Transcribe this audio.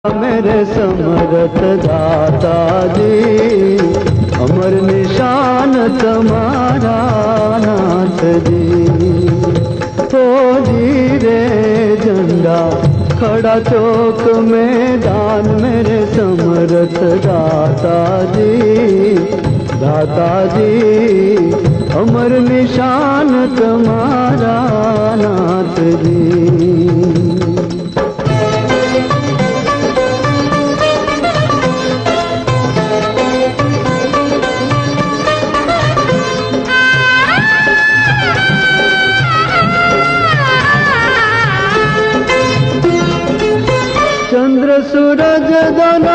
मेरे समरथ दाता जी, अमर निशान तुम्हारा नाथ जी। तो जी रे झंडा खड़ा चौक मैदान, मेरे समरथ दाता जी, दाता जी, अमर निशान तुम्हारा नाथ जी। चंद्र सूरज दोनों